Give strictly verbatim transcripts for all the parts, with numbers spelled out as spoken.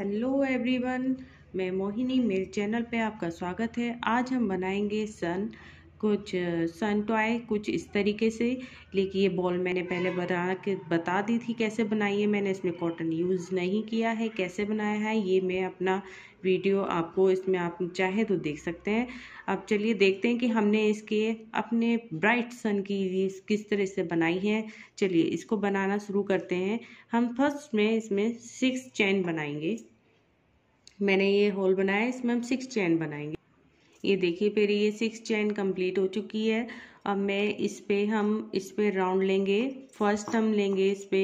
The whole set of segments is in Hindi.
हेलो एवरीवन, मैं मोहिनी। मेरे चैनल पे आपका स्वागत है। आज हम बनाएंगे सन कुछ सन टॉय कुछ इस तरीके से। लेकिन ये बॉल मैंने पहले बना के बता दी थी कैसे बनाई है। मैंने इसमें कॉटन यूज़ नहीं किया है। कैसे बनाया है ये मैं अपना वीडियो आपको इसमें आप चाहे तो देख सकते हैं। अब चलिए देखते हैं कि हमने इसके अपने ब्राइट सन की किस तरह से बनाई है। चलिए इसको बनाना शुरू करते हैं। हम फर्स्ट में इसमें सिक्स चेन बनाएंगे। मैंने ये होल बनाया, इसमें हम सिक्स चेन बनाएंगे। ये देखिए फिर ये सिक्स चेन कंप्लीट हो चुकी है। अब मैं इस पे हम इस पे राउंड लेंगे। फर्स्ट हम लेंगे इस पे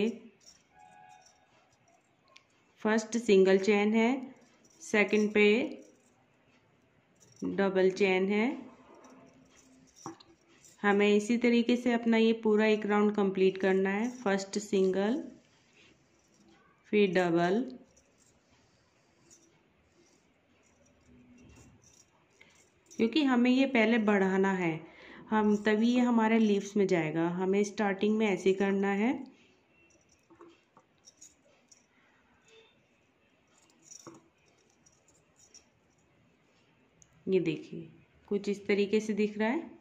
फर्स्ट सिंगल चेन है, सेकंड पे डबल चेन है। हमें इसी तरीके से अपना ये पूरा एक राउंड कंप्लीट करना है। फर्स्ट सिंगल, फिर डबल, क्योंकि हमें ये पहले बढ़ाना है, हम तभी ये हमारे लीव्स में जाएगा। हमें स्टार्टिंग में ऐसे करना है। ये देखिए कुछ इस तरीके से दिख रहा है।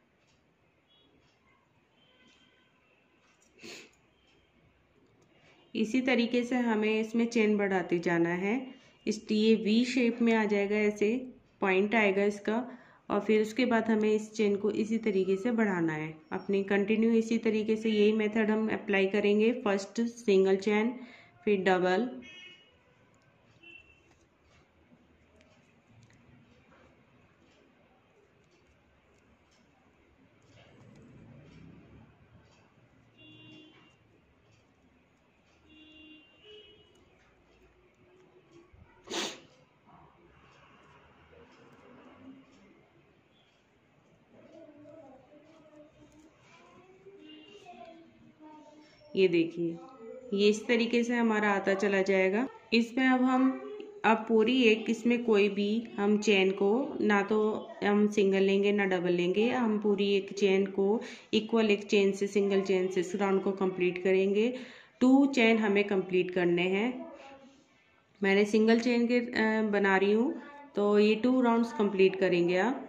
इसी तरीके से हमें इसमें चेन बढ़ाते जाना है। इस ये वी शेप में आ जाएगा, ऐसे पॉइंट आएगा इसका। और फिर उसके बाद हमें इस चेन को इसी तरीके से बढ़ाना है। अपनी कंटिन्यू इसी तरीके से यही मेथड हम अप्लाई करेंगे। फर्स्ट सिंगल चेन, फिर डबल, ये देखिए ये इस तरीके से हमारा आता चला जाएगा। इसमें अब हम अब पूरी एक इसमें कोई भी हम चेन को ना तो हम सिंगल लेंगे ना डबल लेंगे। हम पूरी एक चेन को इक्वल एक चेन से सिंगल चेन से इस राउंड को कंप्लीट करेंगे। टू चेन हमें कंप्लीट करने हैं। मैंने सिंगल चेन के बना रही हूँ, तो ये टू राउंड्स कंप्लीट करेंगे आप।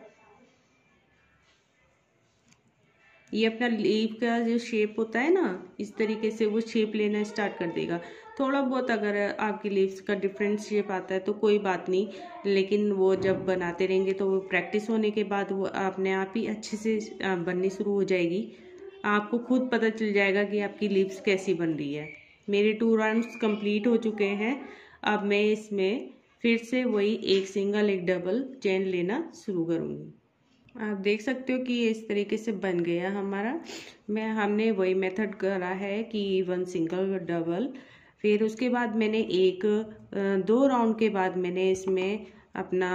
ये अपना लीफ का जो शेप होता है ना, इस तरीके से वो शेप लेना स्टार्ट कर देगा। थोड़ा बहुत अगर आपकी लीव्स का डिफरेंट शेप आता है तो कोई बात नहीं, लेकिन वो जब बनाते रहेंगे तो वो प्रैक्टिस होने के बाद वो अपने आप ही अच्छे से बननी शुरू हो जाएगी। आपको खुद पता चल जाएगा कि आपकी लीव्स कैसी बन रही है। मेरे टू राउंड्स कंप्लीट हो चुके हैं। अब मैं इसमें फिर से वही एक सिंगल एक डबल चेन लेना शुरू करूँगी। आप देख सकते हो कि ये इस तरीके से बन गया हमारा। मैं हमने वही मेथड करा है कि वन सिंगल डबल। फिर उसके बाद मैंने एक दो राउंड के बाद मैंने इसमें अपना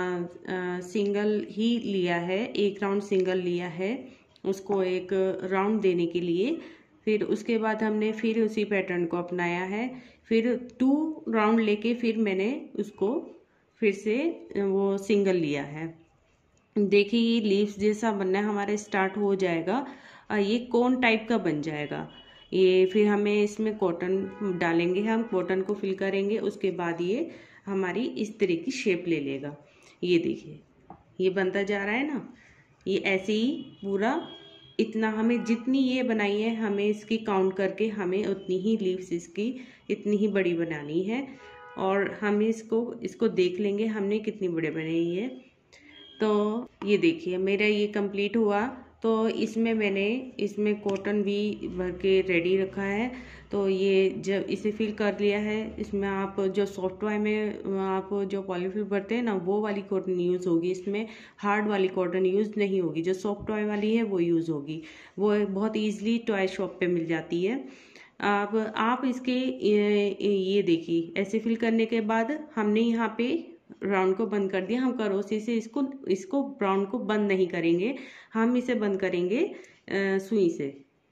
सिंगल ही लिया है। एक राउंड सिंगल लिया है उसको एक राउंड देने के लिए। फिर उसके बाद हमने फिर उसी पैटर्न को अपनाया है। फिर टू राउंड लेके फिर मैंने उसको फिर से वो सिंगल लिया है। देखिए ये लीव्स जैसा बनना हमारे स्टार्ट हो जाएगा। ये कोन टाइप का बन जाएगा। ये फिर हमें इसमें कॉटन डालेंगे, हम कॉटन को फिल करेंगे। उसके बाद ये हमारी इस तरह की शेप ले लेगा। ये देखिए ये बनता जा रहा है ना। ये ऐसे ही पूरा इतना हमें जितनी ये बनाई है हमें इसकी काउंट करके हमें उतनी ही लीव्स इसकी इतनी ही बड़ी बनानी है। और हम इसको इसको देख लेंगे हमने कितनी बड़ी बनाई है। तो ये देखिए मेरा ये कंप्लीट हुआ। तो इसमें मैंने इसमें कॉटन भी भर के रेडी रखा है। तो ये जब इसे फिल कर लिया है, इसमें आप जो सॉफ्ट टॉय में आप जो पॉलीफिल भरते हैं ना वो वाली कॉटन यूज़ होगी। इसमें हार्ड वाली कॉटन यूज़ नहीं होगी। जो सॉफ्ट टॉय वाली है वो यूज़ होगी। वो बहुत ईजिली टॉय शॉप पे मिल जाती है। अब आप इसके ये, ये देखिए ऐसे फिल करने के बाद हमने यहाँ पे राउंड को बंद कर दिया। हम करोसी से इसको इसको राउंड को बंद नहीं करेंगे, हम इसे बंद करेंगे सुई से।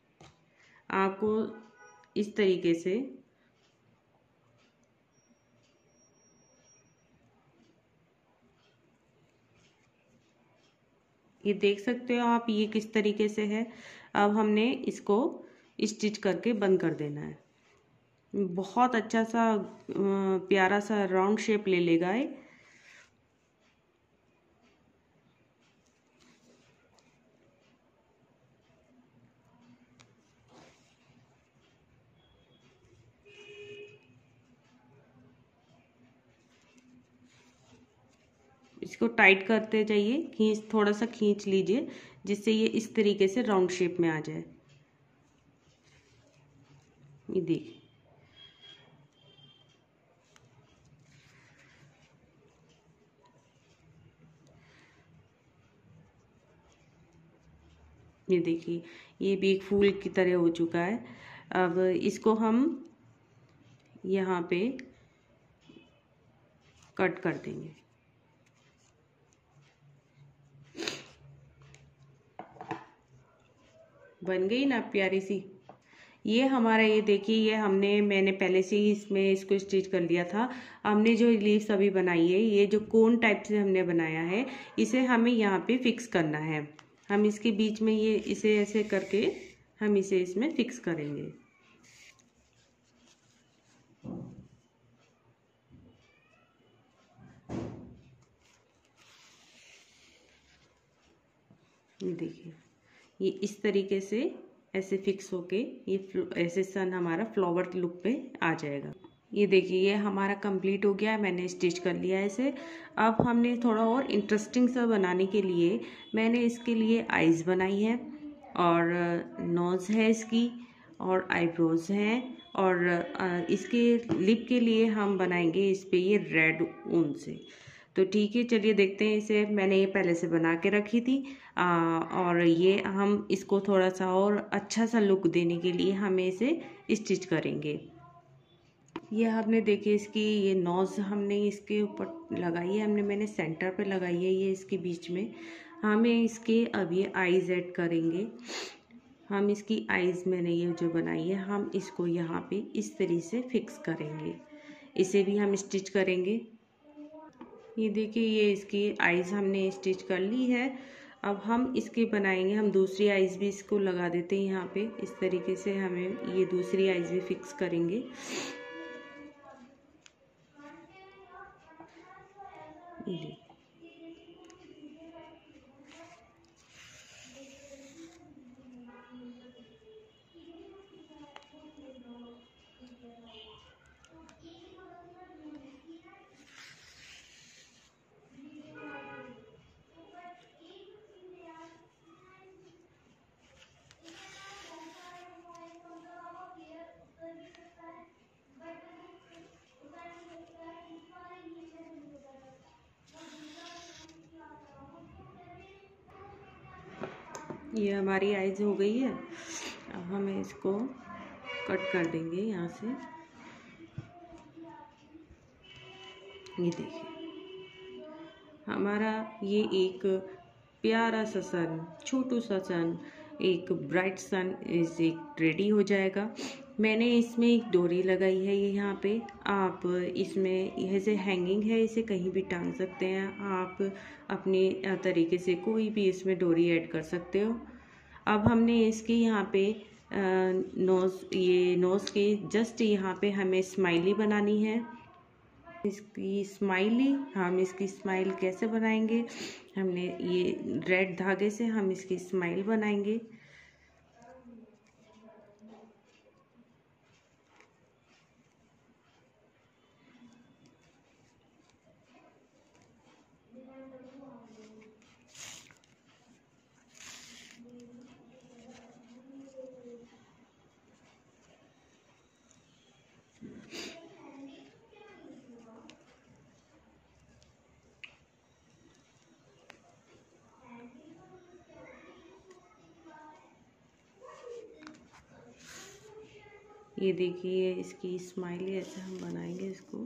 आपको इस तरीके से ये देख सकते हो आप, ये किस तरीके से है। अब हमने इसको स्टिच करके बंद कर देना है। बहुत अच्छा सा अ, प्यारा सा राउंड शेप ले लेगा ये। इसको टाइट करते जाइए, खींच थोड़ा सा खींच लीजिए जिससे ये इस तरीके से राउंड शेप में आ जाए। ये देखिए, ये देखिए ये भी एक फूल की तरह हो चुका है। अब इसको हम यहाँ पे कट कर देंगे। बन गई ना प्यारी सी। ये हमारा, ये देखिए ये हमने मैंने पहले से ही इसमें इसको स्टिच कर लिया था। हमने जो लीव्स अभी बनाई है, ये जो कोन टाइप से हमने बनाया है, इसे हमें यहाँ पे फिक्स करना है। हम इसके बीच में ये इसे ऐसे करके हम इसे इसमें फिक्स करेंगे। ये देखिए ये इस तरीके से ऐसे फिक्स होके ये ऐसे सन हमारा फ्लावर लुक पे आ जाएगा। ये देखिए ये हमारा कंप्लीट हो गया है, मैंने स्टिच कर लिया है इसे। अब हमने थोड़ा और इंटरेस्टिंग सा बनाने के लिए मैंने इसके लिए आईज बनाई है और नोज़ है इसकी और आईब्रोज हैं और इसके लिप के लिए हम बनाएंगे इस पे ये रेड ऊन से। तो ठीक है, चलिए देखते हैं इसे। मैंने ये पहले से बना के रखी थी आ, और ये हम इसको थोड़ा सा और अच्छा सा लुक देने के लिए हमें इसे स्टिच करेंगे। ये हमने देखिए इसकी ये नोज़ हमने इसके ऊपर लगाई है, हमने मैंने सेंटर पे लगाई है ये इसके बीच में। हमें इसके अब ये आईज ऐड करेंगे। हम इसकी आईज मैंने ये जो बनाई है हम इसको यहाँ पे इस तरीके से फिक्स करेंगे। इसे भी हम स्टिच करेंगे। ये देखिए ये इसकी आईज हमने स्टिच कर ली है। अब हम इसके बनाएंगे, हम दूसरी आईज भी इसको लगा देते हैं यहाँ पे। इस तरीके से हमें ये दूसरी आईज भी फिक्स करेंगे। ये ये हमारी आइज हो गई है। अब हमें इसको कट कर देंगे यहाँ से। ये देखिए हमारा ये एक प्यारा सा सन, छोटू सा सन, एक ब्राइट सन इस एक रेडी हो जाएगा। मैंने इसमें एक डोरी लगाई है ये यहाँ पे। आप इसमें यह से हैंगिंग है, इसे कहीं भी टांग सकते हैं आप अपने तरीके से, कोई भी इसमें डोरी ऐड कर सकते हो। अब हमने इसके यहाँ पे नोज़, ये नोज़ के जस्ट यहाँ पे हमें स्माइली बनानी है। इसकी स्माइली, हम इसकी स्माइल कैसे बनाएंगे, हमने ये रेड धागे से हम इसकी स्माइल बनाएंगे। ये देखिए इसकी स्माइली ऐसे हम बनाएंगे इसको।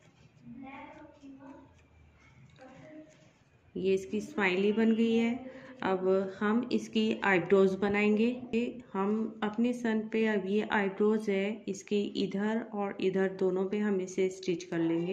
ये इसकी स्माइली बन गई है। अब हम इसकी आईब्रोज बनाएंगे। हम अपने सन पे अब ये आईब्रोज है, इसके इधर और इधर दोनों पे हम इसे स्टिच कर लेंगे।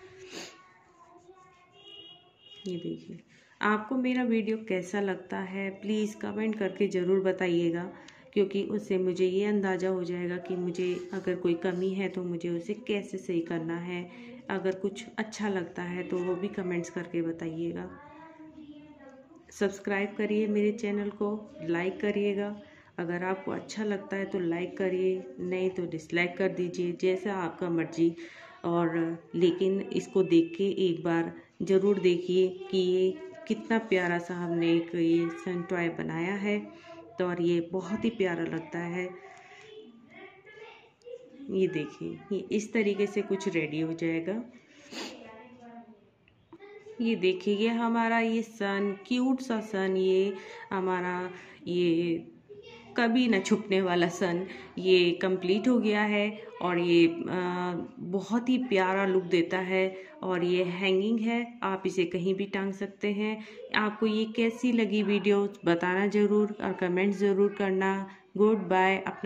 ये देखिए, आपको मेरा वीडियो कैसा लगता है प्लीज़ कमेंट करके ज़रूर बताइएगा, क्योंकि उससे मुझे ये अंदाज़ा हो जाएगा कि मुझे अगर कोई कमी है तो मुझे उसे कैसे सही करना है। अगर कुछ अच्छा लगता है तो वो भी कमेंट्स करके बताइएगा। सब्सक्राइब करिए मेरे चैनल को, लाइक करिएगा। अगर आपको अच्छा लगता है तो लाइक करिए, नहीं तो डिसलाइक कर दीजिए, जैसा आपका मर्जी। और लेकिन इसको देख के एक बार ज़रूर देखिए कि ये कितना प्यारा सा हमने एक ये सन टॉय बनाया है। तो और ये बहुत ही प्यारा लगता है। ये देखिए, ये इस तरीके से कुछ रेडी हो जाएगा। ये देखिए, ये हमारा ये सन, क्यूट सा सन, ये हमारा ये कभी न छुपने वाला सन ये कंप्लीट हो गया है। और ये आ, बहुत ही प्यारा लुक देता है। और ये हैंगिंग है, आप इसे कहीं भी टांग सकते हैं। आपको ये कैसी लगी वीडियो बताना ज़रूर और कमेंट ज़रूर करना। Good bye. अपना